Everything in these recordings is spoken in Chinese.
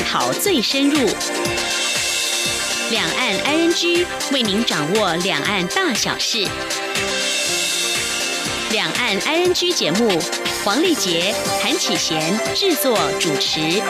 讨最深入，两岸 ING 为您掌握两岸大小事。两岸 ING 节目，黄丽杰、韩启贤制作主持。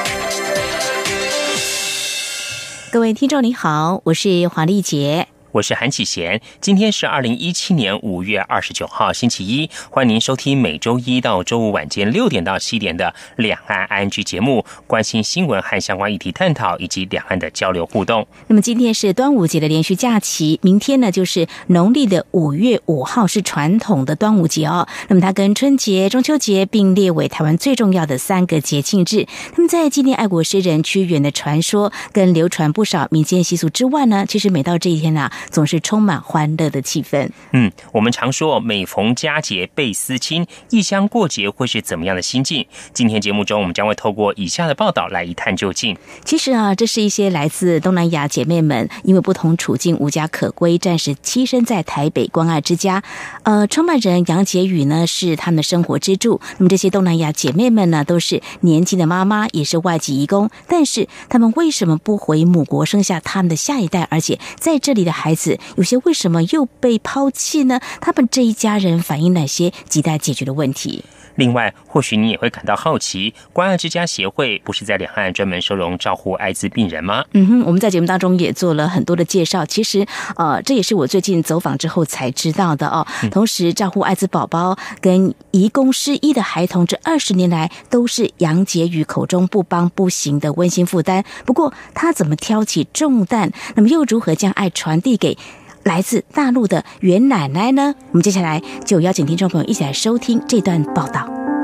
各位听众你好，我是黄丽杰。 我是韩启贤，今天是2017年5月29号星期一，欢迎您收听每周一到周五晚间6点到7点的两岸 ING 节目，关心新闻和相关议题探讨以及两岸的交流互动。 那么今天是端午节的连续假期，明天呢就是农历的5月5号是传统的端午节哦。那么它跟春节、中秋节并列为台湾最重要的3个节庆日。那么在纪念爱国诗人屈原的传说跟流传不少民间习俗之外呢，其实每到这一天啊，总是充满欢乐的气氛。 我们常说每逢佳节倍思亲，异乡过节会是怎么样的心境？今天节目中我们将会透过以下的报道来一探究竟。 其实啊，这是一些来自东南亚姐妹们因为不同处境无家可归，暂时栖身在台北关爱之家。创办人杨洁宇呢是他们的生活支柱。那么这些东南亚姐妹们呢都是年轻的妈妈，也是外籍移工，但是他们为什么不回母国生下他们的下一代？而且在这里的孩子有些为什么又被抛弃呢？他们这一家人反映哪些亟待解决的问题？ 另外，或许你也会感到好奇，关爱之家协会不是在两岸专门收容照护艾滋病人吗？ 我们在节目当中也做了很多的介绍。其实，这也是我最近走访之后才知道的哦。同时，照顾艾滋宝宝跟移工失依的孩童，这20年来都是杨洁宇口中不帮不行的温馨负担。不过，他怎么挑起重担？那么又如何将爱传递给来自大陆的袁奶奶呢？我们接下来就邀请听众朋友一起来收听这段报道。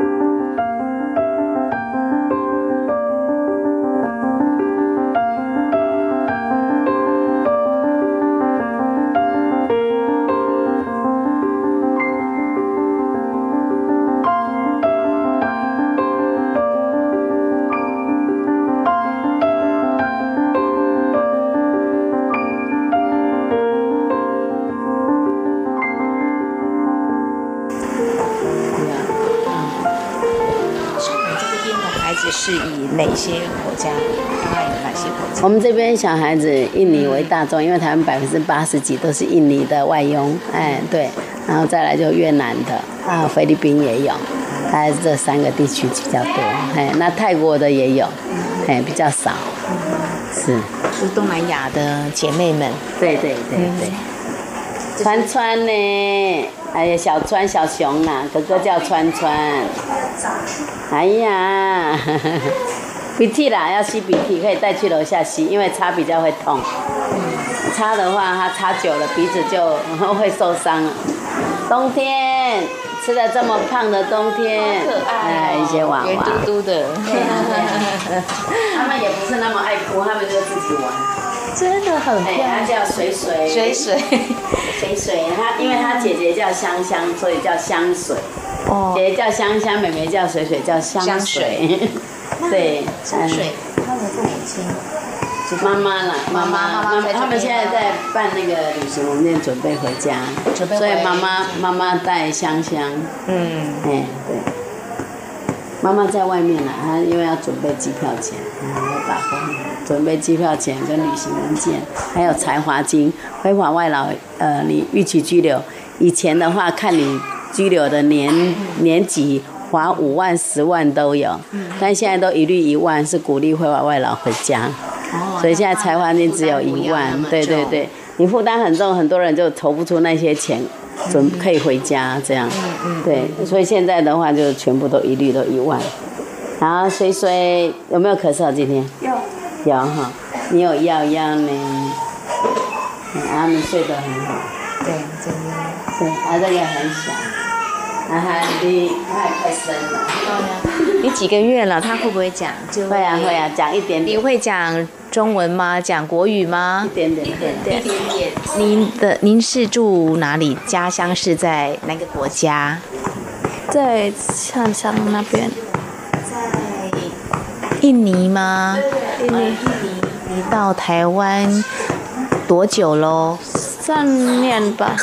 是以哪些国家？大概有哪些国家？ 我们这边小孩子印尼为大众，因为台湾80%几都是印尼的外佣，对，然后再来就越南的菲律宾也有，大概这3个地区比较多，那泰国的也有，比较少，是东南亚的姐妹们， 对，川川呢，还有小川、小熊啦，哥哥叫川川。哎呀，鼻涕啦，要吸鼻涕，可以带去楼下吸，因为擦比较会痛。擦的话，它擦久了鼻子就会受伤。冬天吃的这么胖的冬天， 可爱一些娃娃， 圆嘟嘟的。 对，他们也不是那么爱哭，他们就自己玩。 真的很漂亮。 它叫水水，它因为它姐姐叫香香，所以叫香水。姐姐叫香香，妹妹叫水水，叫香水。对， 香水，他的父母亲。 妈妈啦，妈妈，他们现在在办那个旅行文件，准备回家，所以妈妈带香香。对。妈妈在外面啦，她因为要准备机票钱，要打工，准备机票钱跟旅行文件，还有才华金，非法外劳，你逾期居留，以前的话看你居留的年级，罚5万、10万都有，但现在都一律1万，是鼓励非法外劳回家，所以现在才华金只有1万，对，你负担很重，很多人就筹不出那些钱。可以回家这样，对，所以现在的话就全部都一律都1万。然后水水有没有咳嗽今天？有哈，你有药呢，他们睡得很好。 对，真的。 对，这个很小，他也快生了。 你几个月了？他会不会讲？ 会啊，讲一点点。 你会讲中文吗？讲国语吗？ 一点点。 您是住哪里？家乡是在哪个国家？ 在香香那边。 在印尼吗？ 印尼。 你到台湾多久咯 ？3年吧。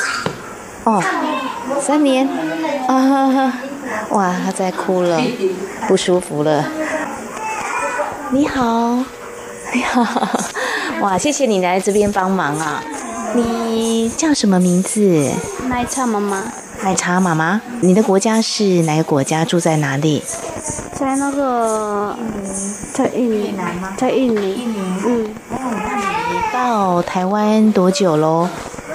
3年啊！哇，他在哭了，不舒服了。你好， 哇，谢谢你来这边帮忙啊！你叫什么名字？ 奶茶妈妈。 奶茶妈妈，你的国家是哪个国家？住在哪里？ 在那个，在印尼，在印尼。嗯。 那你到台湾多久喽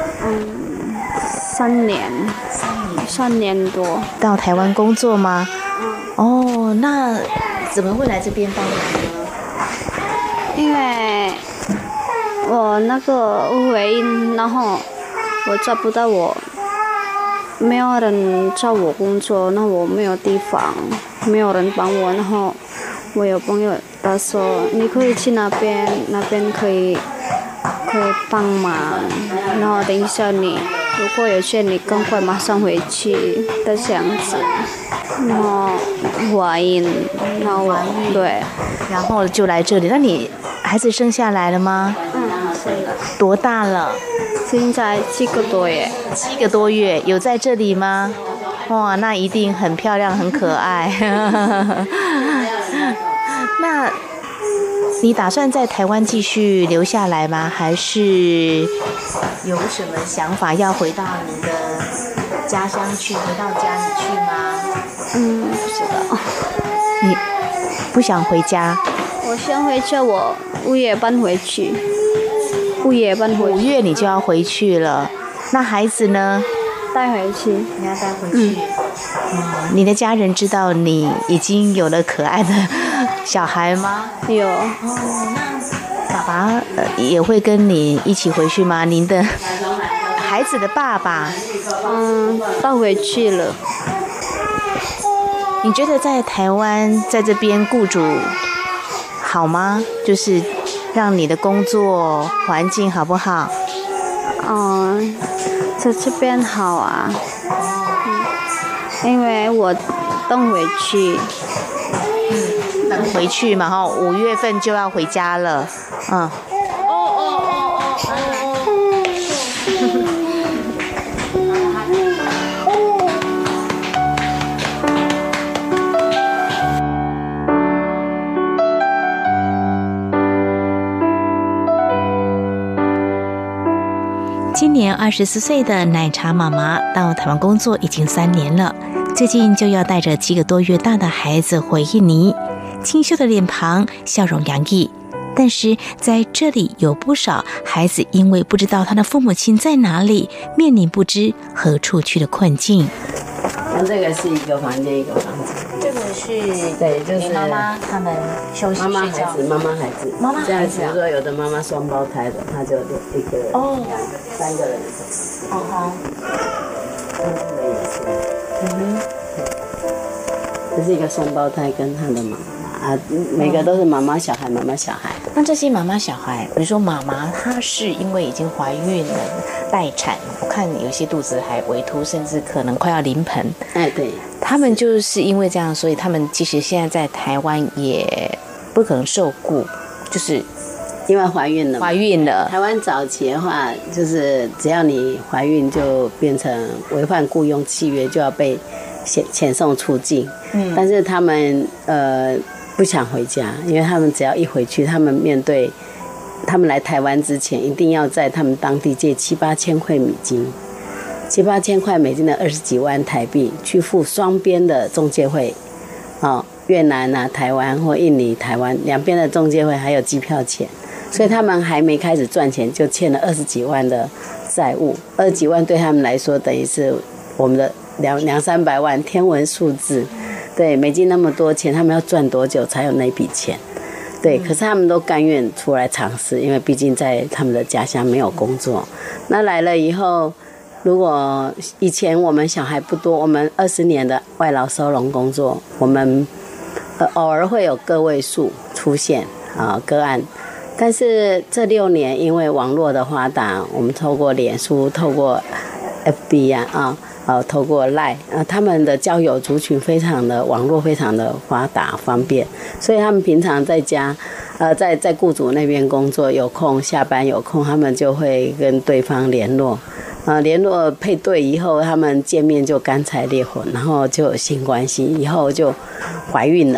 ？3年。3年多。到台湾工作吗？哦，那怎么会来这边帮忙呢？ 因为我那个误回音，然后我找不到没有人找我工作，那我没有地方，没有人帮我，然后我有朋友他说你可以去那边可以帮忙，然后等一下你如果有事你赶快马上回去的这样子，然后怀孕，然后对， 然后就来这里。那你孩子生下来了吗？ 生了。 多大了？ 现在7个多月。 7个多月，有在这里吗？哇，那一定很漂亮，很可爱。那你打算在台湾继续留下来吗？还是有什么想法要回到你的家乡去，回到家里去吗？ 不知道。 你不想回家？ 我先回去，我5月搬回去。5月你就要回去了，那孩子呢？ 带回去。 你要带回去。你的家人知道你已经有了可爱的小孩吗？ 有。 那爸爸也会跟你一起回去吗？您的孩子的爸爸？ 带回去了。 你觉得在台湾在这边雇主好吗？就是让你的工作环境好不好？ 在这边好啊。因为我等回去。 等回去嘛哈，5月份就要回家了。今年24岁的奶茶妈妈到台湾工作已经3年了，最近就要带着7个多月大的孩子回印尼。清秀的脸庞，笑容洋溢，但是在这里有不少孩子因为不知道他的父母亲在哪里，面临不知何处去的困境。 那这个是一个房间一个房间， 这个是对，就是妈妈他们休息睡觉。 妈妈孩子，这样比如说有的妈妈双胞胎的，她就1个人、2、3个人。这是一个双胞胎跟他的妈妈每个都是妈妈小孩。 那这些妈妈小孩，比如说妈妈她是因为已经怀孕了待产，我看有些肚子还微凸，甚至可能快要临盆。 对， 他们就是因为这样，所以他们即使现在在台湾也不可能受雇，就是因为怀孕了。台湾早期的话，就是只要你怀孕就变成违反雇佣契约，就要被遣送出境。但是他们不想回家，因为他们只要一回去，他们面对他们来台湾之前，一定要在他们当地借7-8千块美金，7-8千块美金的20几万台币去付双边的中介费，越南啊、台湾或印尼、台湾两边的中介费还有机票钱，所以他们还没开始赚钱就欠了20几万的债务，20几万对他们来说等于是我们的200-300万，天文数字。对，美金那么多钱，他们要赚多久才有那笔钱？对，可是他们都甘愿出来尝试，因为毕竟在他们的家乡没有工作。那来了以后，如果以前我们小孩不多，我们20年的外劳收容工作，我们偶尔会有个位数出现个案，但是这6年因为网络的发达，我们透过脸书、透过 FB 透过 LINE 他们的交友族群网络非常的发达方便，所以他们平常在家在雇主那边工作，有空下班有空，他们就会跟对方联络联络配对以后，他们见面就干柴烈火，然后就有性关系，以后就怀孕了。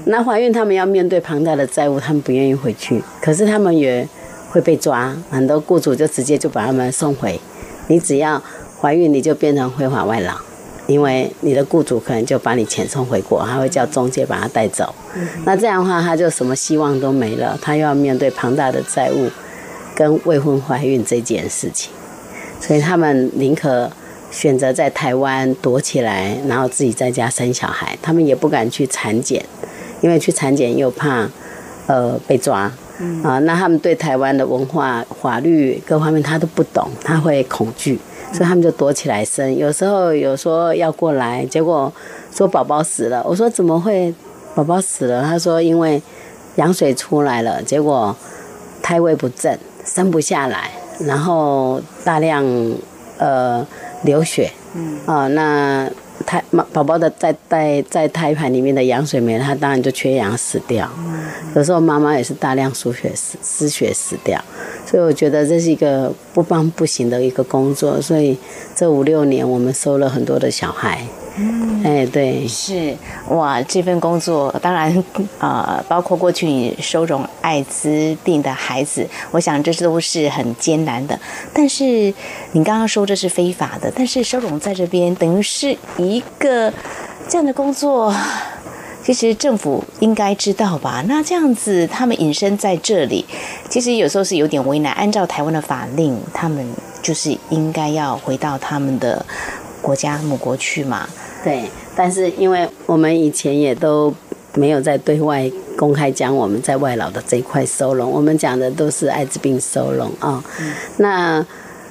那怀孕他们要面对庞大的债务，他们不愿意回去，可是他们也会被抓，很多雇主就直接就把他们送回。你只要怀孕，你就变成非法外劳，因为你的雇主可能就把你遣送回国，他会叫中介把他带走。那这样的话，他就什么希望都没了，他又要面对庞大的债务跟未婚怀孕这件事情，所以他们宁可选择在台湾躲起来，然后自己在家生小孩，他们也不敢去产检，因为去产检又怕被抓。那他们对台湾的文化、法律各方面他都不懂，他会恐惧，所以他们就躲起来生。有时候有说要过来，结果说宝宝死了。我说怎么会宝宝死了？他说因为羊水出来了，结果胎位不正，生不下来，然后大量流血。那宝宝的在胎盘里面的羊水没了，他当然就缺氧死掉。有时候妈妈也是大量失血死掉，所以我觉得这是一个不帮不行的一个工作。所以这5-6年我们收了很多的小孩。对， 是哇，这份工作当然包括过去你收容艾滋病的孩子，我想这都是很艰难的。但是你刚刚说这是非法的，但是收容在这边等于是一个这样的工作，其实政府应该知道吧？那这样子他们隐身在这里，其实有时候是有点为难。按照台湾的法令，他们就是应该要回到他们的国家母国去嘛。 对，但是因为我们以前也都没有在对外公开讲我们在外劳的这一块收容，我们讲的都是艾滋病收容啊。那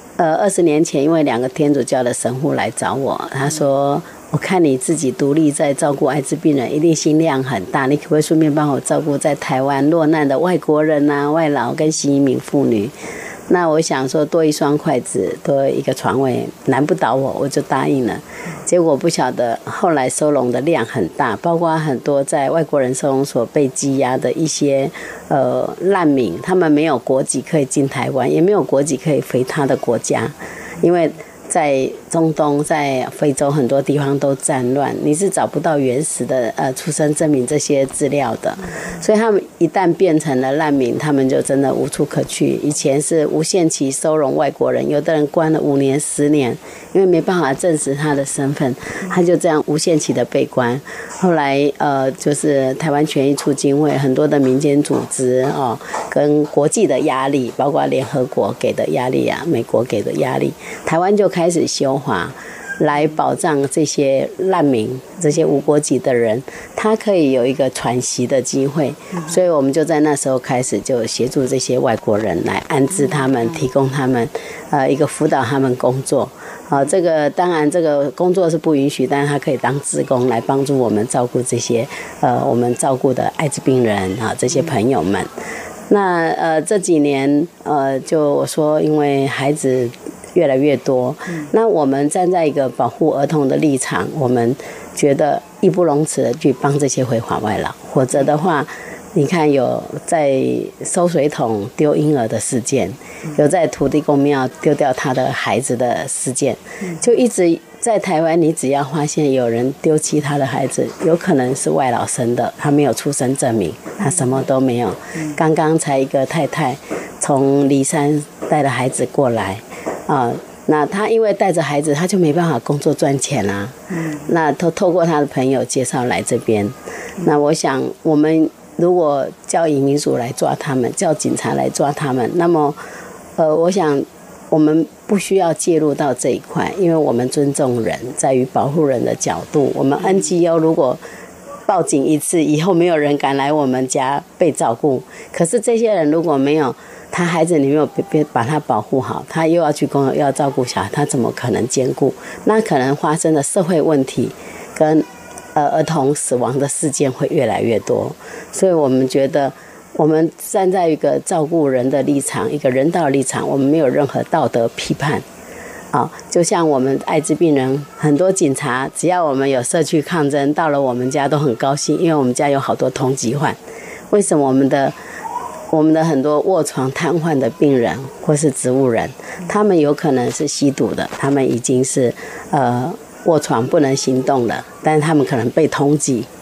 20年前，因为2个天主教的神父来找我，他说：“我看你自己独立在照顾艾滋病人，一定心量很大，你可不可以顺便帮我照顾在台湾落难的外国人啊、外劳跟新移民妇女？”那我想说多一双筷子多一个床位难不倒我，我就答应了。结果不晓得后来收容的量很大，包括很多在外国人收容所被羁押的一些难民，他们没有国籍可以进台湾，也没有国籍可以回他的国家，因为在中东、在非洲很多地方都战乱，你是找不到原始的出生证明这些资料的，所以他们一旦变成了难民，他们就真的无处可去。以前是无限期收容外国人，有的人关了5年、10年，因为没办法证实他的身份，他就这样无限期的被关。后来就是台湾权益促进会很多的民间组织跟国际的压力，包括联合国给的压力啊，美国给的压力，台湾就开始修法来保障这些难民、这些无国籍的人，他可以有一个喘息的机会。所以我们就在那时候开始就协助这些外国人来安置他们，提供他们一个辅导他们工作。这个当然这个工作是不允许，但是他可以当志工来帮助我们照顾这些我们照顾的艾滋病人这些朋友们。那这几年就我说因为孩子越来越多，那我们站在一个保护儿童的立场，我们觉得义不容辞的去帮这些非法外劳，否则的话你看有在收水桶丢婴儿的事件，有在土地公庙丢掉他的孩子的事件，就一直在台湾，你只要发现有人丢弃他的孩子，有可能是外劳生的，他没有出生证明，他什么都没有。刚刚才一个太太从梨山带了孩子过来那他因为带着孩子，他就没办法工作赚钱啊。那透过他的朋友介绍来这边。那我想我们如果叫移民署来抓他们，叫警察来抓他们，那么我想我们不需要介入到这一块，因为我们尊重人，在于保护人的角度。我们 NGO 如果报警一次以后，没有人敢来我们家被照顾。可是这些人如果没有他孩子，你没有把他保护好，他又要去工作，又要照顾小孩，他怎么可能兼顾？那可能发生的社会问题跟儿童死亡的事件会越来越多。所以我们觉得我们站在一个照顾人的立场，一个人道的立场，我们没有任何道德批判就像我们艾滋病人，很多警察只要我们有社区抗争到了我们家都很高兴，因为我们家有好多通缉犯。为什么我们的很多卧床瘫痪的病人或是植物人，他们有可能是吸毒的，他们已经是卧床不能行动了，但是他们可能被通缉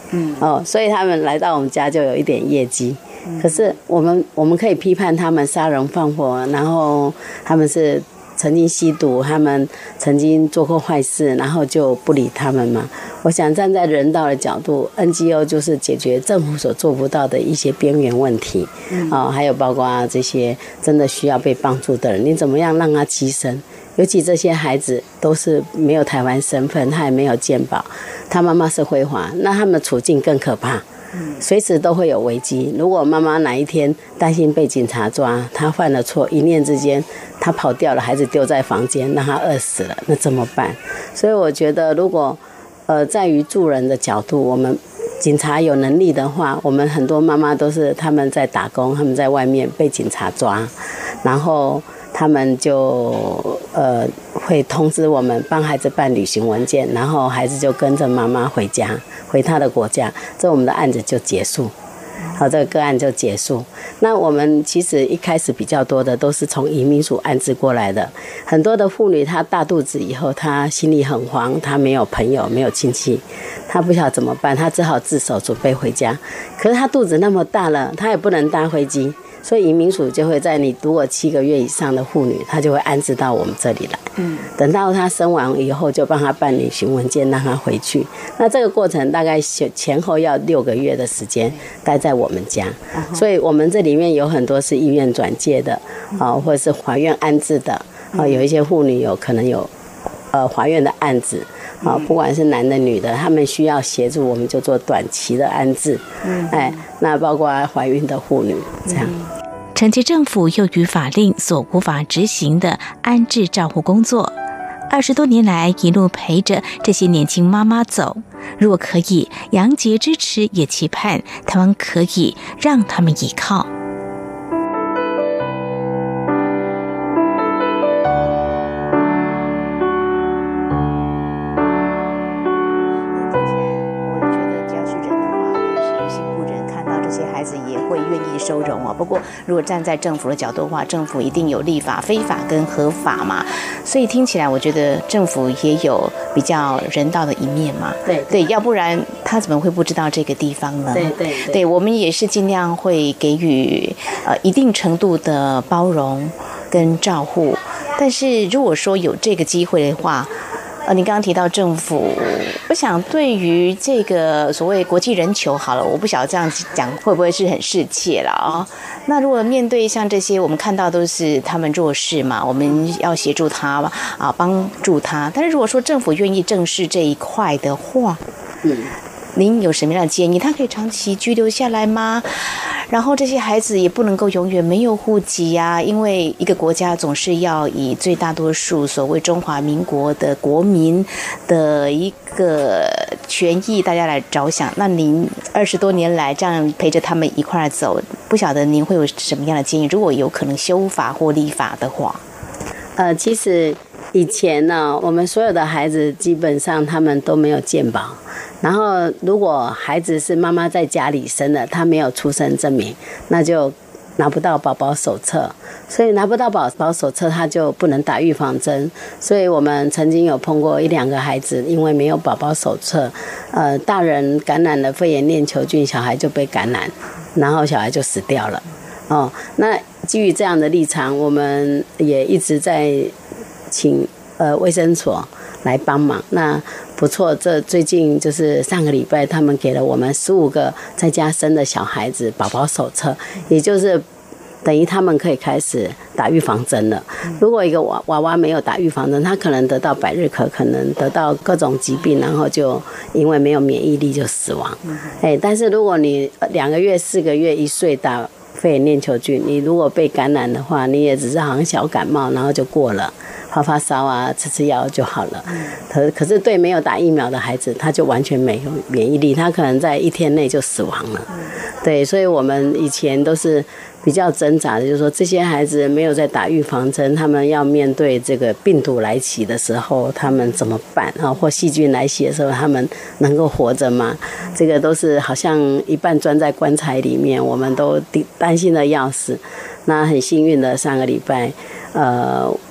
所以他们来到我们家就有一点业绩。可是我们可以批判他们杀人放火，然后他们是曾经吸毒，他们曾经做过坏事，然后就不理他们嘛。我想站在人道的角度 ，NGO 就是解决政府所做不到的一些边缘问题，还有包括这些真的需要被帮助的人，你怎么样让他栖身？尤其这些孩子都是没有台湾身份，他也没有健保，他妈妈是辉华，那他们的处境更可怕。随时都会有危机。如果妈妈哪一天担心被警察抓，她犯了错，一念之间她跑掉了，孩子丢在房间，让他饿死了，那怎么办？所以我觉得，如果在于助人的角度，我们警察有能力的话，我们很多妈妈都是他们在打工，他们在外面被警察抓，然后他们就会通知我们帮孩子办旅行文件，然后孩子就跟着妈妈回家，回他的国家，这我们的案子就结束。好，这个个案就结束。那我们其实一开始比较多的都是从移民署安置过来的，很多的妇女她大肚子以后，她心里很慌，她没有朋友，没有亲戚，她不晓得怎么办，她只好自首准备回家。可是她肚子那么大了，她也不能搭飞机。所以移民署就会在你如果7个月以上的妇女，她就会安置到我们这里来。等到她生完以后，就帮她办旅行文件，让她回去。那这个过程大概前后要6个月的时间待在我们家。所以我们这里面有很多是医院转介的，或者是法院安置的。有一些妇女有可能有法院的案子。不管是男的女的，他们需要协助，我们就做短期的安置。那包括怀孕的妇女这样。 承接政府又于法令所无法执行的安置照护工作，20多年来一路陪着这些年轻妈妈走。如果可以，杨洁支持也期盼台湾可以让他们依靠。 收容不过如果站在政府的角度的话，政府一定有立法、非法跟合法嘛，所以听起来我觉得政府也有比较人道的一面嘛。对，要不然他怎么会不知道这个地方呢？对，我们也是尽量会给予一定程度的包容跟照护，但是如果说有这个机会的话，你刚刚提到政府，我想对于这个所谓国际人球好了，我不晓得这样讲会不会是很世切了啊？那如果面对像这些，我们看到都是他们弱势嘛，我们要协助他帮助他。但是如果说政府愿意正视这一块的话，您有什么样的建议？他可以长期居留下来吗？然后这些孩子也不能够永远没有户籍啊，因为一个国家总是要以最大多数所谓中华民国的国民的一个权益大家来着想。那您20多年来这样陪着他们一块走，不晓得您会有什么样的建议？如果有可能修法或立法的话。 其实以前呢，我们所有的孩子基本上他们都没有健保，然后如果孩子是妈妈在家里生的，他没有出生证明，那就拿不到宝宝手册，所以拿不到宝宝手册他就不能打预防针。所以我们曾经有碰过1、2个孩子因为没有宝宝手册，大人感染了肺炎链球菌，小孩就被感染，然后小孩就死掉了。那基于这样的立场，我们也一直在请卫生所来帮忙。那不错，这最近就是上个礼拜，他们给了我们15个在家生的小孩子宝宝手册，也就是等于他们可以开始打预防针了。如果一个娃娃没有打预防针，他可能得到百日咳，可能得到各种疾病，然后就因为没有免疫力就死亡。但是如果你2个月、4个月、1岁打肺炎链球菌，你如果被感染的话，你也只是好像小感冒，然后就过了，发发烧啊，吃药就好了。可是对没有打疫苗的孩子，他就完全没有免疫力，他可能在1天内就死亡了。对，所以我们以前都是比较挣扎的，就是说这些孩子没有在打预防针，他们要面对这个病毒来袭的时候，他们怎么办啊？或细菌来袭的时候，他们能够活着吗？这个都是好像一半钻在棺材里面，我们都担心的要死。那很幸运的，上个礼拜，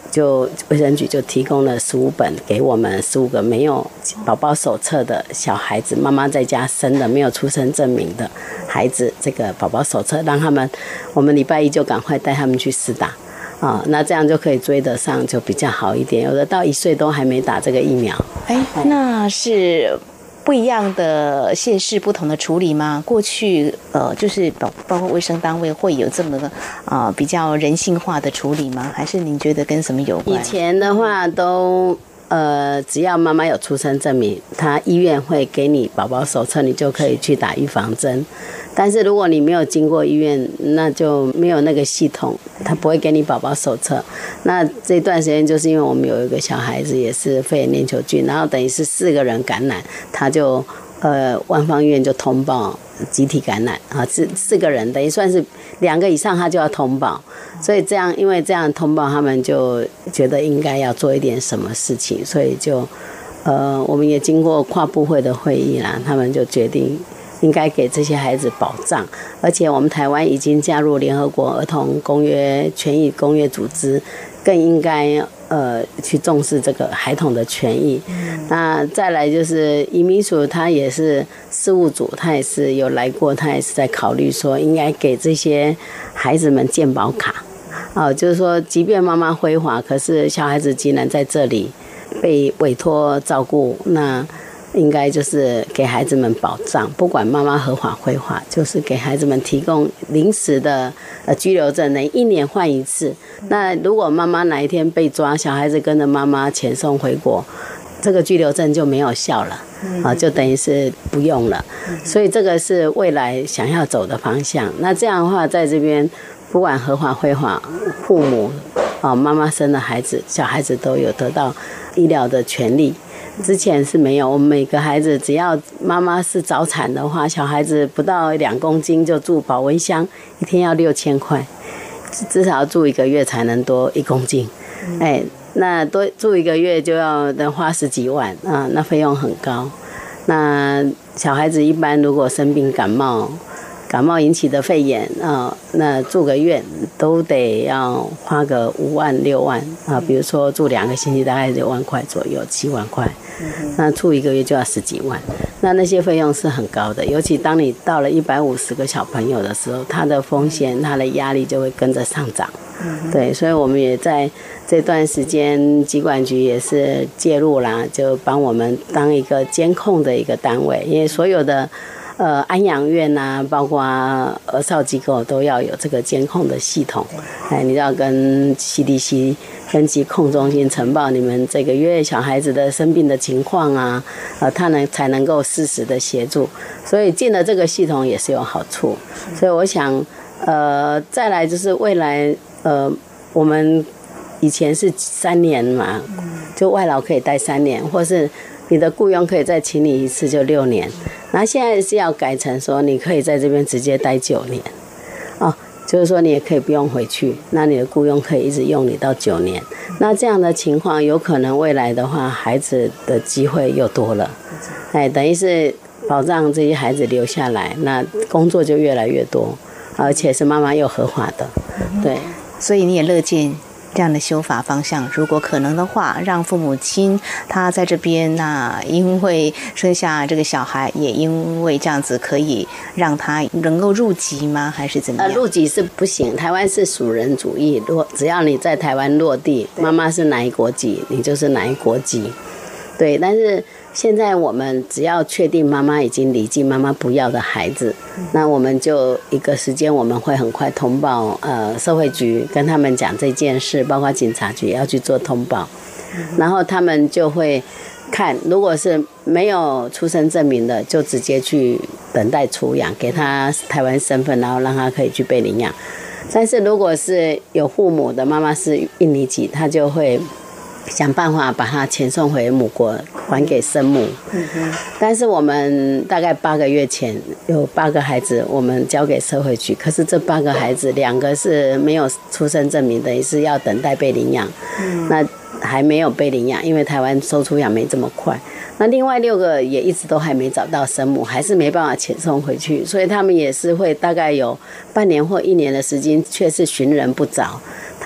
就卫生局就提供了15本给我们15个没有宝宝手册的小孩子，妈妈在家生的没有出生证明的孩子，这个宝宝手册让他们，我们礼拜一就赶快带他们去施打啊，那这样就可以追得上，就比较好一点。有的到1岁都还没打这个疫苗。 那是不一样的县市不同的处理吗？过去就是包括卫生单位会有这么个比较人性化的处理吗？还是您觉得跟什么有关？ 以前的话都只要妈妈有出生证明，他医院会给你宝宝手册，你就可以去打预防针。但是如果你没有经过医院，那就没有那个系统，他不会给你宝宝手册。那这段时间就是因为我们有一个小孩子也是肺炎链球菌，然后等于是4个人感染，他就万芳医院就通报集体感染啊，4个人等于算是2个以上他就要通报，所以这样因为这样通报，他们就觉得应该要做一点什么事情，所以就我们也经过跨部会的会议啦，他们就决定应该给这些孩子保障，而且我们台湾已经加入联合国儿童公约权益公约组织，更应该去重视这个孩童的权益。那再来就是移民署，他也是事务组，他也是有来过，他也是在考虑说应该给这些孩子们健保卡。就是说即便妈妈挥华，可是小孩子既然在这里被委托照顾，那应该就是给孩子们保障，不管妈妈合法非法，就是给孩子们提供临时的居留证，能1年换1次。那如果妈妈哪一天被抓，小孩子跟着妈妈遣送回国，这个居留证就没有效了，就等于是不用了。所以这个是未来想要走的方向。那这样的话，在这边不管合法非法，父母妈妈生的孩子，小孩子都有得到医疗的权利。之前是没有，我们每个孩子只要妈妈是早产的话，小孩子不到2公斤就住保温箱，1天要6000块，至少要住1个月才能多1公斤。那多住1个月就要花10几万啊，那费用很高。那小孩子一般如果生病感冒引起的肺炎那住个院都得要花个5万6万比如说住2个星期大概6万块左右，7万块，那住1个月就要10几万，那些费用是很高的。尤其当你到了150个小朋友的时候，他的风险他的压力就会跟着上涨。对，所以我们也在这段时间疾管局也是介入啦，就帮我们当一个监控的一个单位，因为所有的安养院啊，包括儿少机构都要有这个监控的系统。你要跟 CDC 跟疾控中心呈报你们这个月小孩子的生病的情况啊，他才能够适时的协助。所以进了这个系统也是有好处。所以我想，再来就是未来，我们以前是3年嘛，就外劳可以待3年，或是你的雇佣可以再请你1次就6年。然后现在是要改成说，你可以在这边直接待9年，就是说你也可以不用回去，那你的雇佣可以一直用你到9年。那这样的情况，有可能未来的话，孩子的机会又多了，等于是保障这些孩子留下来，那工作就越来越多，而且是妈妈又合法的，对。 所以你也乐见这样的修法方向，如果可能的话，让父母亲他在这边，那因为生下这个小孩，也因为这样子可以让他能够入籍吗？还是怎么样？ 入籍是不行，台湾是属人主义，只要你在台湾落地，妈妈是哪一国籍，你就是哪一国籍。对，但是现在我们只要确定妈妈已经离境，妈妈不要的孩子，那我们就一个时间，我们会很快通报社会局，跟他们讲这件事，包括警察局要去做通报，然后他们就会看，如果是没有出生证明的，就直接去等待出养，给他台湾身份，然后让他可以去被领养。但是如果是有父母的，妈妈是印尼籍，他就会想办法把他遣送回母国，还给生母。但是我们大概8个月前有8个孩子，我们交给社会局，可是这8个孩子2个是没有出生证明的，也是要等待被领养。那还没有被领养，因为台湾收出养没这么快。那另外6个也一直都还没找到生母，还是没办法遣送回去，所以他们也是会大概有半年或1年的时间，却是寻人不着。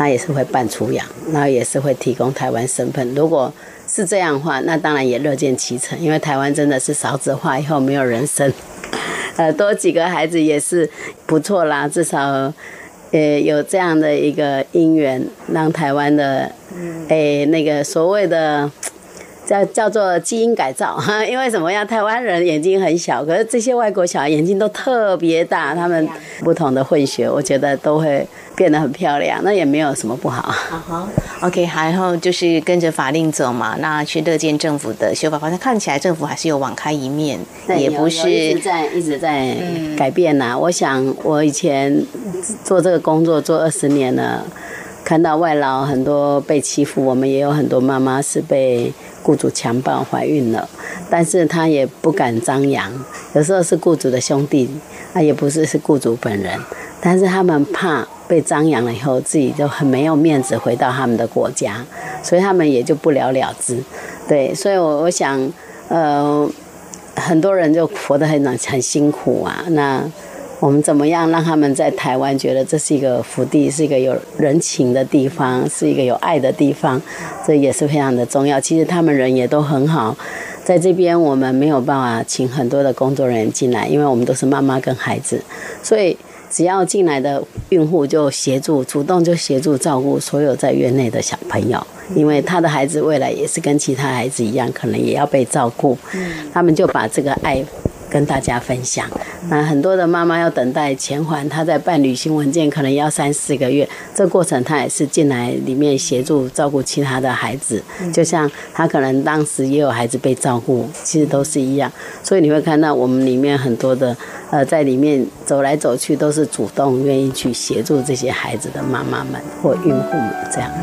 他也是会办出养，然后也是会提供台湾身份。如果是这样的话，那当然也乐见其成，因为台湾真的是少子化以后没有人生，多几个孩子也是不错啦，至少有这样的一个因缘，让台湾的那个所谓的叫做基因改造。因为什么样？台湾人眼睛很小，可是这些外国小孩眼睛都特别大，他们不同的混血，我觉得都会变得很漂亮，那也没有什么不好。 OK， 然后就是跟着法令走嘛，那去乐见政府的修法，好像看起来政府还是有网开一面，也不是一直在改变呐。我想我以前做这个工作做20年了，看到外劳很多被欺负，我们也有很多妈妈是被雇主强暴怀孕了，但是她也不敢张扬，有时候是雇主的兄弟，也不是雇主本人，但是他们怕被张扬了以后，自己就很没有面子回到他们的国家，所以他们也就不了了之。对，所以我想，很多人就活得很辛苦啊。那我们怎么样让他们在台湾觉得这是一个福地，是一个有人情的地方，是一个有爱的地方，这也是非常的重要。其实他们人也都很好，在这边我们没有办法请很多的工作人员进来，因为我们都是妈妈跟孩子，所以只要进来的孕妇就主动就协助照顾所有在院内的小朋友，因为他的孩子未来也是跟其他孩子一样，可能也要被照顾，他们就把这个爱跟大家分享。那很多的妈妈要等待钱还，她在办旅行文件可能要3-4个月，这过程她也是进来里面协助照顾其他的孩子，就像她可能当时也有孩子被照顾，其实都是一样。所以你会看到我们里面很多的在里面走来走去都是主动愿意去协助这些孩子的妈妈们或孕妇们这样。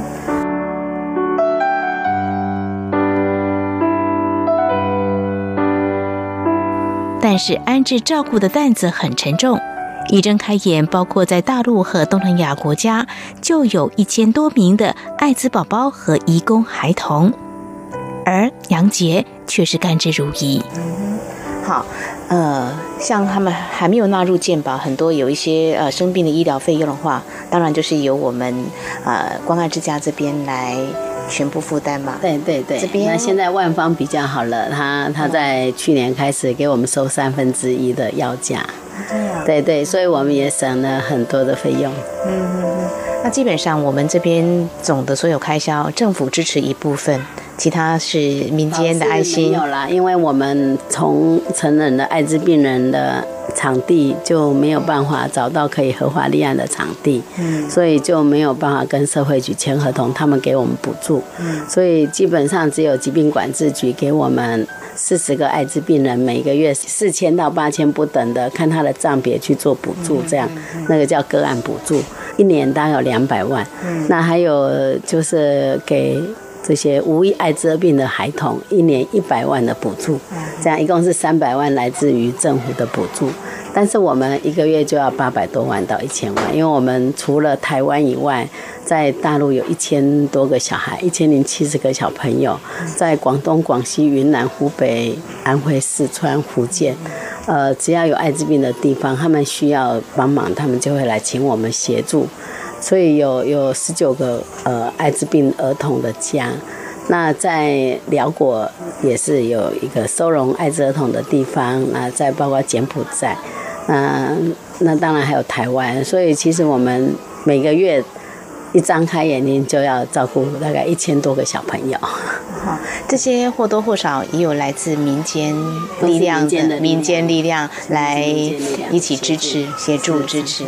但是安置照顾的担子很沉重，一睁开眼，包括在大陆和东南亚国家，就有1000多名的艾滋宝宝和移工孩童，而杨洁却是甘之如饴。 好，像他们还没有纳入健保，很多有一些生病的医疗费用的话，当然就是由我们关爱之家这边来全部负担嘛。 对，这边那现在万方比较好了，他在去年开始给我们收1/3的药价。对，所以我们也省了很多的费用。 那基本上我们这边总的所有开销，政府支持一部分，其他是民间的爱心。 没有啦，因为我们从成人的艾滋病人的场地就没有办法找到可以合法立案的场地，所以就没有办法跟社会局签合同，他们给我们补助，所以基本上只有疾病管制局给我们40个艾滋病人每个月4000到8000不等的，看他的账别去做补助，这样那个叫个案补助，一年大概有200万。那还有就是给这些无艾滋病的孩童一年100万的补助，这样一共是300万来自于政府的补助。但是我们一个月就要800多万到1000万，因为我们除了台湾以外，在大陆有1000多个小孩，1070个小朋友，在广东、广西、云南、湖北、安徽、四川、福建，只要有艾滋病的地方，他们需要帮忙，他们就会来请我们协助。所以有19个艾滋病儿童的家。那在辽国也是有一个收容艾滋儿童的地方，那再包括柬埔寨，那当然还有台湾。所以其实我们每个月一张开眼睛就要照顾大概1000多个小朋友。 这些或多或少也有来自民间力量的民间力量来一起支持、协助支持。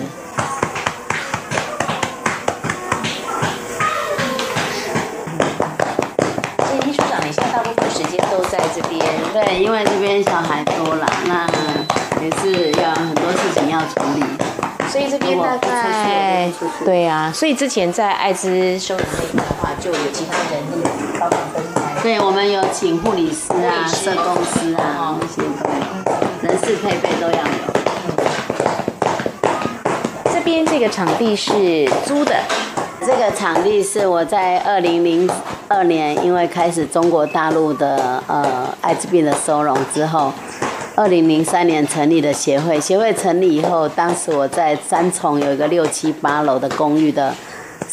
对，因为这边小孩多了，那也是要很多事情要处理， 所以这边大概对啊，所以之前在艾滋收容那边的话，就有其他人力帮忙分开。 对，我们有请护理师啊、社工师啊那些都，人事配备都要有。 这边这个场地是租的。 这个场地是我在2002年，因为开始中国大陆的艾滋病的收容之后，2003年成立的协会。协会成立以后，当时我在3重有一个6、7、8楼的公寓的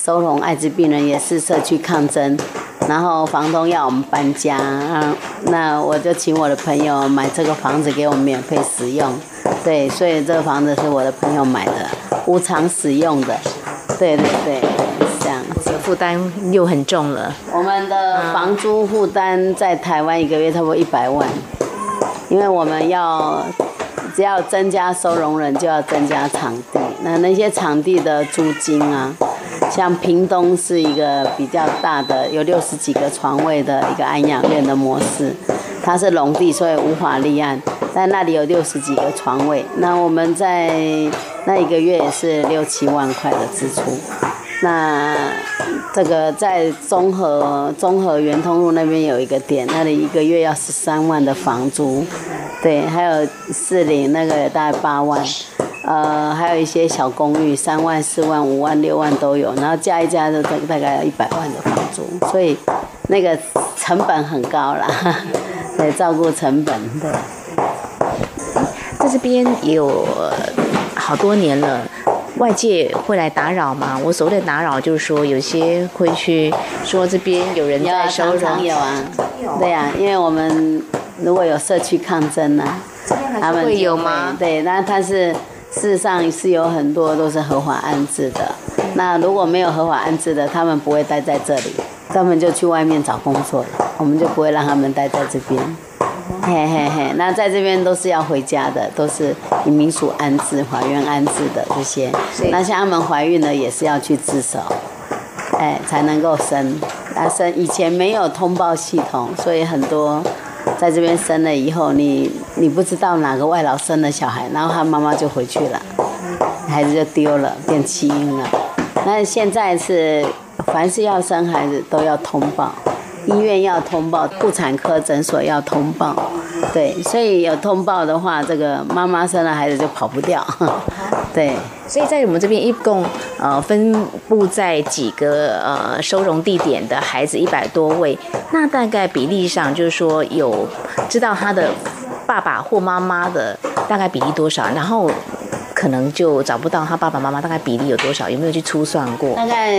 收容艾滋病人，也是社区抗争，然后房东要我们搬家，那我就请我的朋友买这个房子给我们免费使用。对，所以这个房子是我的朋友买的，无偿使用的。对对对，这样子负担又很重了。 我们的房租负担在台湾一个月差不多100万，因为我们只要增加收容人，就要增加场地。那些场地的租金啊，像屏东是一个比较大的，有60几个床位的一个安养院的模式，它是农地，所以无法立案。但那里有60几个床位，那我们在那一个月也是6、7万块的支出。那这个在中和圆通路那边有一个点，那里一个月要13万的房租，对，还有士林那个大概8万，还有一些小公寓3万、4万、5万、6万都有，然后加一加就大概要100万的房租，所以那个成本很高啦，对，照顾成本，对。 在这边也有好多年了。外界会来打扰吗？我所谓的打扰就是说，有些会去说这边有人在收容。 常有啊，对啊，因为我们如果有社区抗争啊， 他们会有吗？ 对，那他是事实上是有很多都是合法安置的。那如果没有合法安置的，他们不会待在这里，他们就去外面找工作了，我们就不会让他们待在这边。嘿嘿嘿，那在这边都是要回家的，都是以民署安置、法院安置的这些。那像他们怀孕了也是要去自首，才能够生。以前没有通报系统，所以很多在这边生了以后，你不知道哪个外劳生了小孩，然后他妈妈就回去了，孩子就丢了，变弃婴了。那现在是凡是要生孩子都要通报。医院要通报，妇产科诊所要通报，对，所以有通报的话，这个妈妈生了孩子就跑不掉，对。 所以在我们这边一共分布在几个收容地点的孩子100多位，那大概比例上就是说有知道他的爸爸或妈妈的大概比例多少，然后可能就找不到他爸爸妈妈，大概比例有多少？有没有去粗算过？ 大概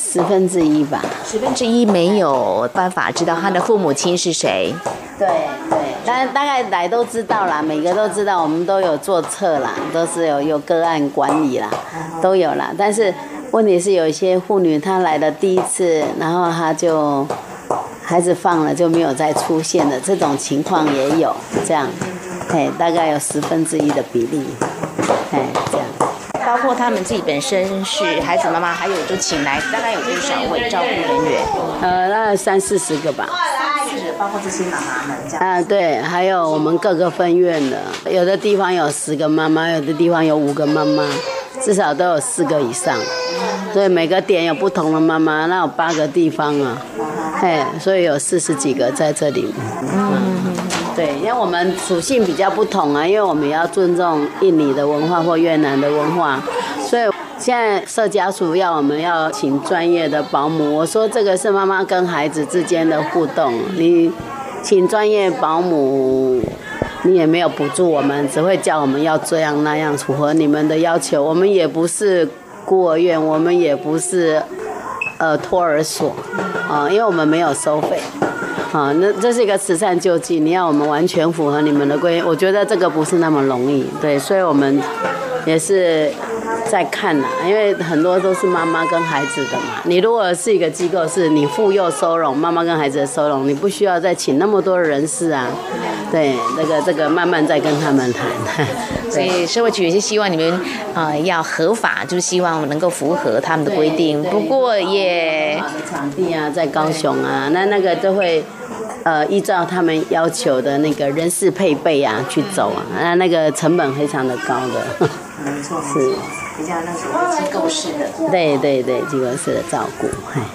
1/10吧。 1/10没有办法知道他的父母亲是谁。 对对，但大概来都知道啦，每个都知道，我们都有做册啦，都是有个案管理啦，都有啦。但是问题是有一些妇女她来的第一次，然后她就孩子放了就没有再出现的这种情况也有，这样，大概有1/10的比例。这样， 包括他们自己本身是孩子妈妈，还有就请来大概有多少位照顾人员？ 大概30、40个吧。 包括这些妈妈们这样。 对，还有我们各个分院的，有的地方有10个妈妈，有的地方有5个妈妈，至少都有4个以上。所以每个点有不同的妈妈，那有8个地方啊，所以有40几个在这里。对，因为我们属性比较不同啊，因为我们也要尊重印尼的文化或越南的文化，所以现在社家属我们要请专业的保姆。我说这个是妈妈跟孩子之间的互动，你请专业保姆，你也没有补助我们，只会叫我们要这样那样，符合你们的要求。我们也不是孤儿院，我们也不是托儿所因为我们没有收费。那这是一个慈善救济，你要我们完全符合你们的规定，我觉得这个不是那么容易，对，所以我们也是在看啦，因为很多都是妈妈跟孩子的嘛。你如果是一个机构，是你妇幼收容，妈妈跟孩子的收容，你不需要再请那么多人士啊。对，这个慢慢再跟他们谈。 所以社会局也是希望你们要合法，就是希望能够符合他们的规定。不过也好的场地啊，在高雄啊，那个都会依照他们要求的那个人事配备啊去走啊，那个成本非常的高的。 没错， 是比较那种机构式的。 对对对，机构式的照顾。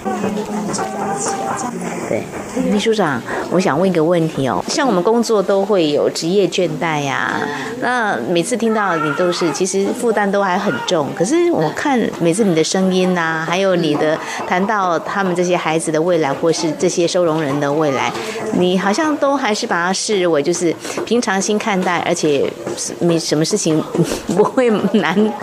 对， 秘书长，我想问一个问题哦，像我们工作都会有职业倦怠呀，那每次听到你都是其实负担都还很重，可是我看每次你的声音啊，还有你的谈到他们这些孩子的未来，或是这些收容人的未来，你好像都还是把它视为就是平常心看待，而且没什么事情不会难到你。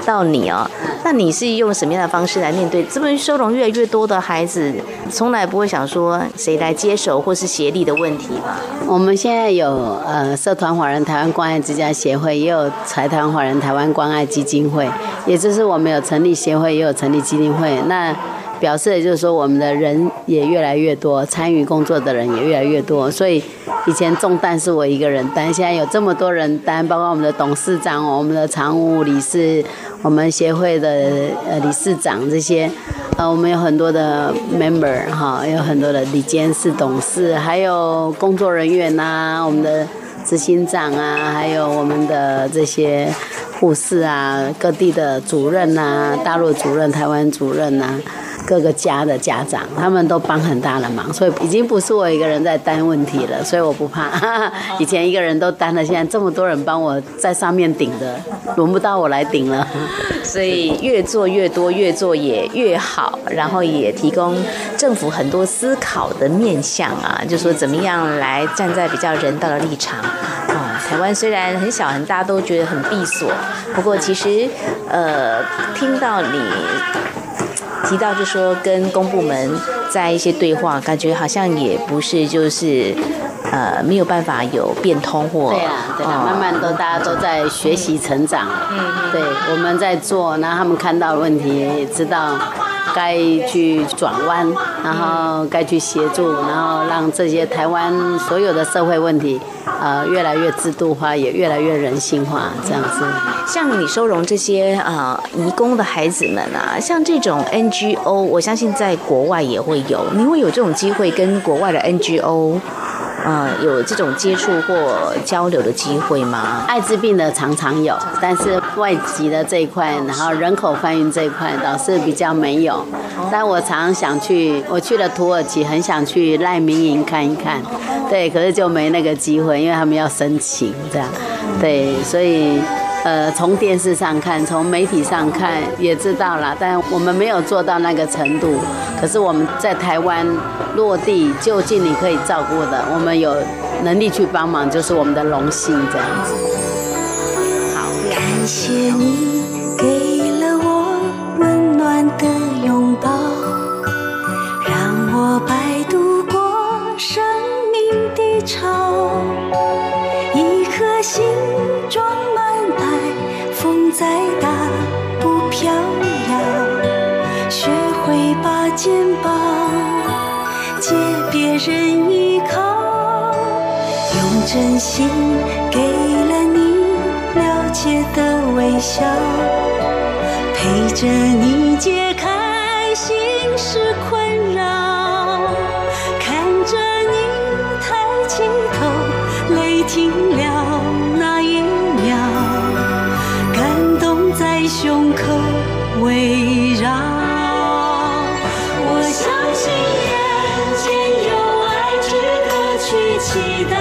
你哦。那你是用什么样的方式来面对这么收容越来越多的孩子？从来不会想说谁来接手或是协力的问题吗？ 我们现在有社团华人台湾关爱之家协会，也有财团华人台湾关爱基金会，也就是我们有成立协会，也有成立基金会。那表示的就是说，我们的人也越来越多，参与工作的人也越来越多。所以以前重担是我一个人担，现在有这么多人担，包括我们的董事长、我们的常务理事、我们协会的理事长这些。我们有很多的 member 哈，有很多的理监事、董事，还有工作人员呐，我们的执行长啊，还有我们的这些护士啊，各地的主任呐，大陆主任、台湾主任呐，各个家的家长，他们都帮很大的忙，所以已经不是我一个人在担问题了，所以我不怕。以前一个人都担了，现在这么多人帮我在上面顶着，轮不到我来顶了。 所以越做越多，越做也越好，然后也提供政府很多思考的面向啊，就说怎么样来站在比较人道的立场。台湾虽然很小，大家都觉得很闭锁，不过其实听到你提到就说跟公部门在一些对话，感觉好像也不是就是没有办法有变通或对啦，慢慢都大家都在学习成长。对，我们在做，然后他们看到问题也知道该去转弯，然后该去协助，然后让这些台湾所有的社会问题越来越制度化，也越来越人性化，这样子。 像你收容这些移工的孩子们啊，像这种 NGO， 我相信在国外也会有，你会有这种机会跟国外的 NGO有这种接触或交流的机会吗？ 艾滋病的常常有，但是外籍的这一块，然后人口贩运这一块倒是比较没有。但我常想去，我去了土耳其，很想去难民营看一看，对，可是就没那个机会，因为他们要申请这样，对，所以从电视上看，从媒体上看也知道啦，但我们没有做到那个程度。可是我们在台湾落地，就近你可以照顾的，我们有能力去帮忙，就是我们的荣幸这样子。 好， 感谢你给了我温暖的拥抱，让我摆渡过生命的潮，一颗心装满爱，风再大不飘摇，学会把肩膀借别人依靠，用真心给了你了解的微笑，陪着你解开心事困扰，看着你抬起头，泪停了那一秒，感动在胸口围绕。我相信人间有爱值得去期待，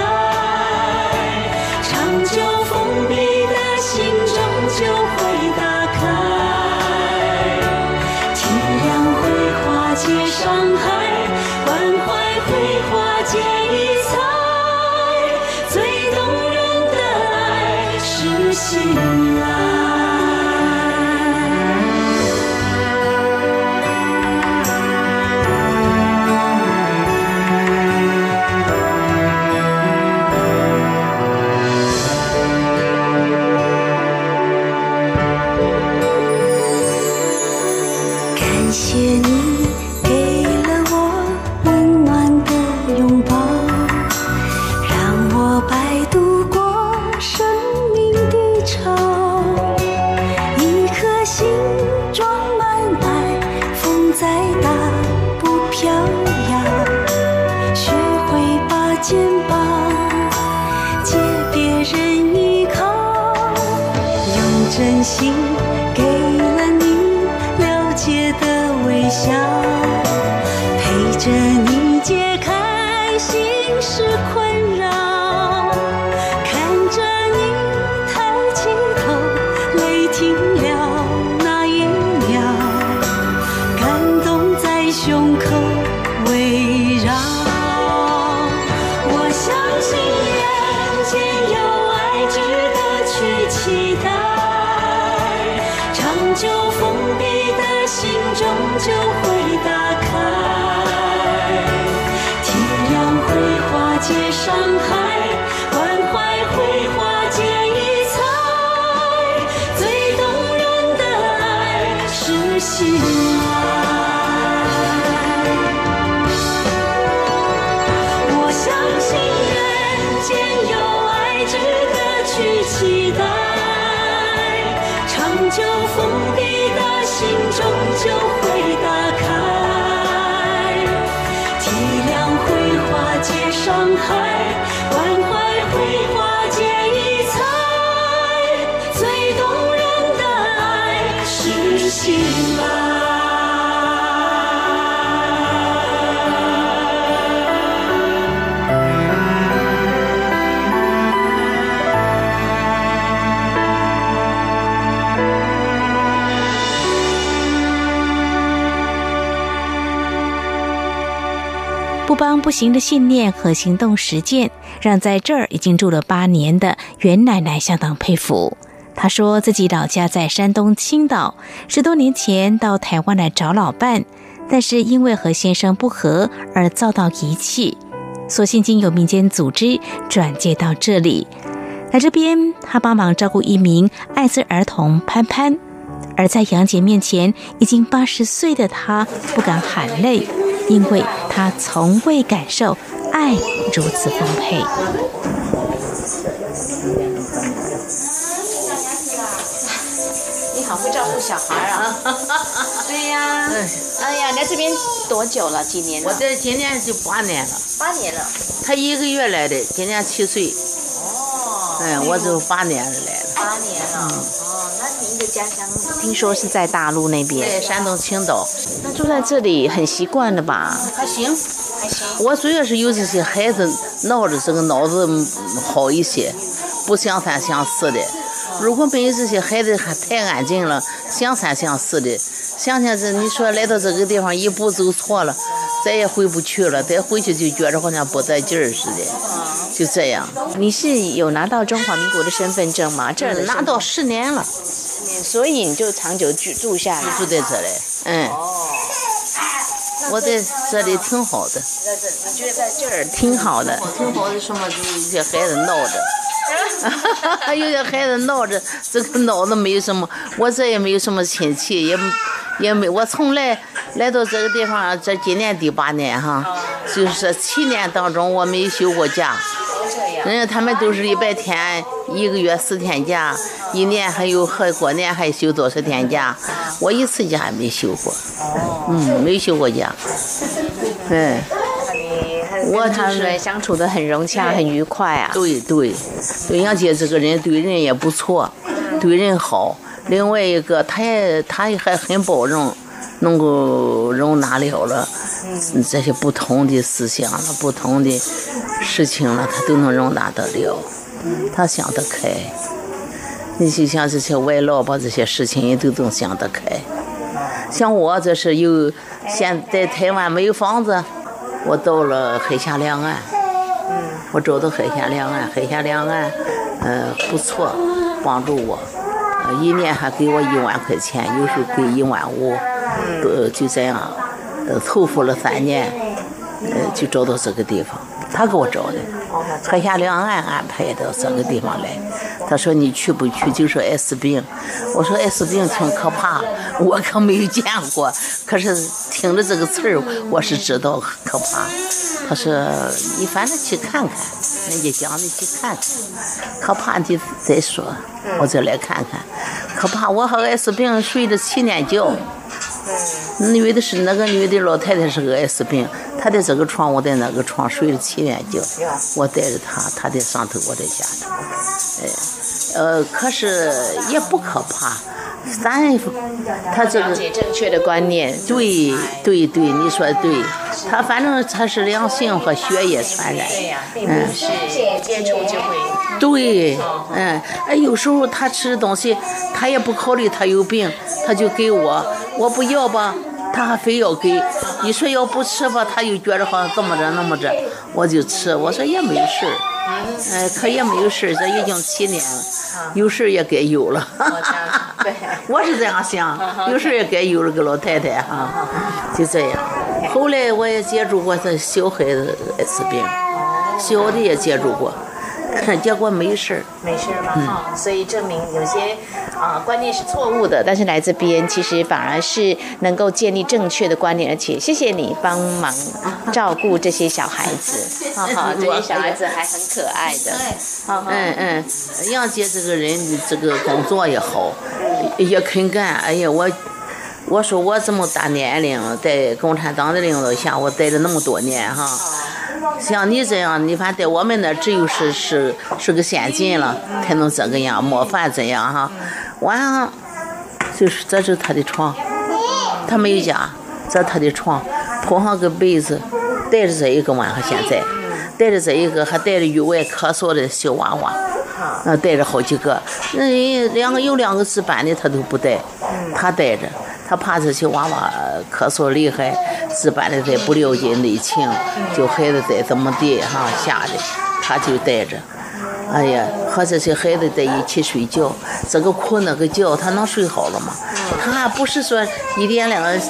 长久封闭的心终究会打开，体谅会化解伤害，关怀会化解疑猜，最动人的爱是信赖。感谢你给了我温暖的拥抱，让我摆渡过生命的潮，一颗心装满爱，风再大不飘摇，学会把肩膀借别人依靠，用真心给了你了解的微笑，陪着你解开心事困扰，看着你抬起头，泪停了那一秒，感动在胸口围绕。我相信人间有爱值得去期待，长就封闭的心终究会打开，体谅会化解伤害，关怀会化解疑猜，最动人的爱是心爱。我相信人间有爱值得去期待，长久封闭的心终究会打开，体谅会化解伤害，关怀会化解疑猜，最动人的爱是心爱。 不帮不行的信念和行动实践，让在这儿已经住了8年的袁奶奶相当佩服。她说自己老家在山东青岛，10多年前到台湾来找老伴，但是因为和先生不和而遭到遗弃，所幸经有民间组织转介到这里。来这边，她帮忙照顾一名艾滋儿童潘潘，而在杨姐面前，已经80岁的她不敢喊累，因为她从未感受爱如此丰沛。 你好会照顾小孩啊！对呀，哎呀，来这边多久了？几年了？ 我这今年就8年了。 8年了。 他1个月来的，今年7岁。哦。我就8年了来了。 8年了。哦，那您的家乡听说是在大陆那边？ 在山东青岛。 那住在这里很习惯了吧？ 还行。我主要是有这些孩子闹着这个脑子好一些，不像3像4的。如果没有这些孩子还太安静了，像3像4的，想想这你说来到这个地方一步走错了，再也回不去了，再回去就觉着好像不带劲儿似的，就这样。 你是有拿到中华民国的身份证吗？这儿的拿到10年了， 所以你就长久住下来， 住在这里。我在这里挺好的。 你觉得在这儿挺好的？ 挺好的，什么有些孩子闹着，有些孩子闹着，这个闹的没有什么，我这也没有什么亲戚，也没，我从来来到这个地方，这今年第8年哈，就是7年当中我没有休过假。人家他们都是100天，1个月4天假，1年还有过年还休多少天假，我1次假也没休过，没休过假。 我他们相处得很融洽，很愉快啊。 对，杨姐这个人对人也不错，对人好。另外一个，他还很包容，能够容纳了这些不同的思想了、不同的事情了，他都能容纳得了。他想得开。你就像这些外劳吧，这些事情也都能想得开。像我这是现在台湾没有房子。我到了海峡两岸，我找到海峡两岸，不错，帮助我，1年还给我1万块钱，有时候给1万5，就这样，凑合了3年，就找到这个地方，他给我找的，海峡两岸安排到这个地方来。他说你去不去？就说 S 病，我说 S 病挺可怕，我可没有见过，可是听着这个词儿，我是知道可怕。他说你反正去看看，人家讲的去看看，可怕的再说，我再来看看。可怕，我和 S 病睡了7年觉。女的是那个女的老太太是个 S 病，她在这个床，我在那个床睡了7年觉，我带着她，她在上头，我在下头。可是也不可怕，他这个了解正确的观念。 对，你说对，他反正他是良性和血液传染。 对呀，并不是接触就会。 对，有时候他吃的东西，他也不考虑他有病，他就给我不要吧，他还非要给。你说要不吃吧，他又觉得好像这么着那么着，我就吃。我说也没事， 可也没有事，这已经7年了，有事也该有了。 对， 我是这样想，有事也该有了个老太太哈，就这样。后来我也接触过这小孩子艾滋病，小的也接触过。结果没事嘛，所以证明有些观念是错误的，但是来这边其实反而是能够建立正确的观念，而且谢谢你帮忙照顾这些小孩子，这些小孩子还很可爱的。 杨姐这个人这个工作也好，也肯干。哎呀，我说我这么大年龄，在共产党的领导下，我待了那么多年哈。像你这样，你反正在我们那只有是个先进了，才能这个样模范这样哈。晚上就是这是他的床，他没有家，这是他的床，铺上个被子，带着这一个晚上现在，带着这一个还带着与外咳嗽的小娃娃，带着好几个，那有两个值班的他都不带，他带着。他怕这些娃娃咳嗽厉害，值班的再不了解内情，就孩子再怎么地哈吓的，他就带着。哎呀，和这些孩子在一起睡觉，这个哭那个叫，他能睡好了吗？他还不是说1点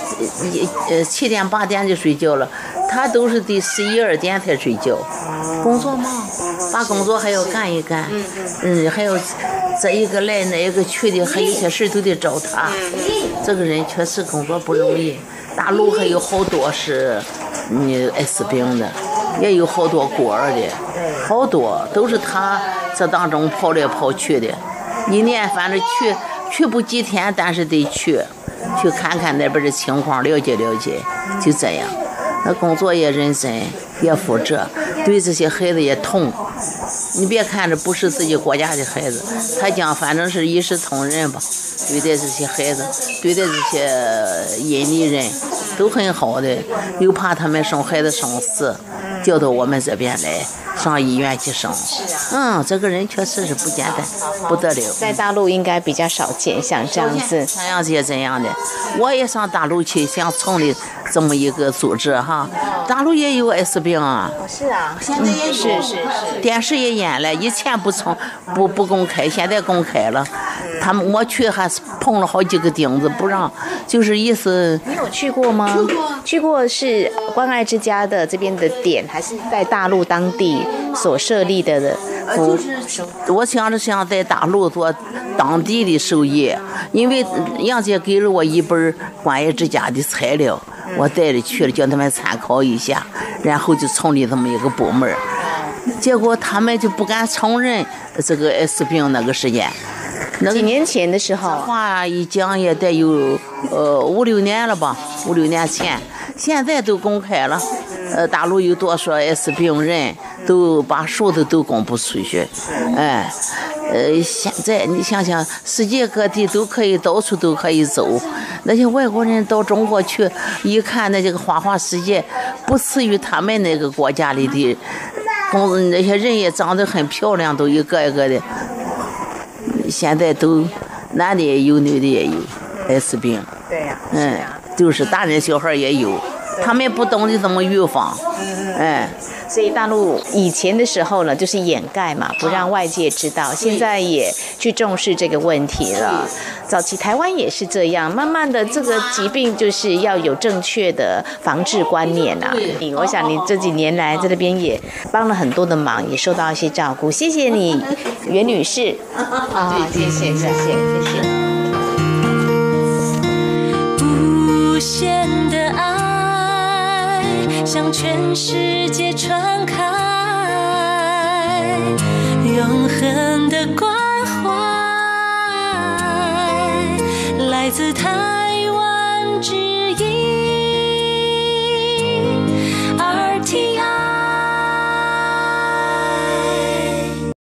7点8点就睡觉了，他都是得11、12点才睡觉。工作忙，把工作还要干一干，还有这一个来那一个去的，还有些事都得找他。这个人确实工作不容易。大陆还有好多是艾滋病的，也有好多孤儿的，好多都是他这当中跑来跑去的。一年反正去不几天，但是得去看看那边的情况，了解了解，就这样。那工作也认真，也负责，对这些孩子也痛。你别看着不是自己国家的孩子，他讲反正是一视同仁吧，对待这些孩子，对待这些印尼人都很好的，又怕他们生孩子生死，调到我们这边来上医院去生。这个人确实是不简单，不得了。 在大陆应该比较少见像这样子， 像杨姐这样的，我也上大陆去想成立这么一个组织哈。大陆也有艾滋病啊。 是啊，现在也是电视也演了，以前不公开，现在公开了。我去还是碰了好几个钉子，不让，就是意思。 你有去过吗？去过是关爱之家的这边的点，还是在大陆当地所设立的服务？ 我想在大陆做当地的授业，因为杨姐给了我一本关爱之家的材料，我带着去了，叫他们参考一下，然后就成立这么一个部门。结果他们就不敢承认这个艾滋病那个事件。 几年前的时候， 这话一讲也得有5、6年了吧，5、6年前，现在都公开了。大陆有多少艾滋病人都把数字都公布出去。现在你想想，世界各地都可以，到处都可以走。那些外国人到中国去一看，那这个花花世界不次于他们那个国家里的，那些人也长得很漂亮，都一个一个的。现在都男的也有，女的也有艾滋病。 对呀， 就是大人小孩也有，他们不懂得怎么预防。 所以大陆以前的时候呢，就是掩盖嘛，不让外界知道。现在也去重视这个问题了。早期台湾也是这样，慢慢的这个疾病就是要有正确的防治观念啊。我想你这几年来在这边也帮了很多的忙，也受到一些照顾，谢谢你，袁女士。谢谢。 无限的爱向全世界传开，永恒的关怀来自台